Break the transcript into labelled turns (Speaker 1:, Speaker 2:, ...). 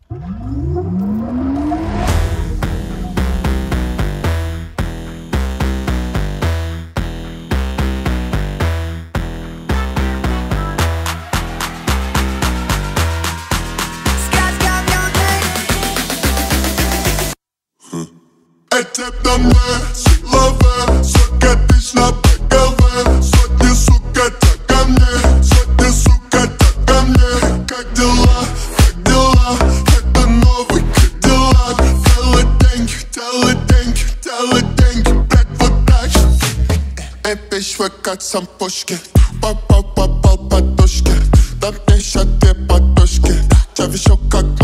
Speaker 1: Эти домой силовые, сотка тысяч на БКВ, сотни, сука, так ко мне, сотни, сука, так ко мне. Как дела, как дела, это новый Кадиллак. Делай деньги, блядь, вот так. Эй, bitch, вы как сампушки, попал подушки, да мне ща две подушки, я вещу как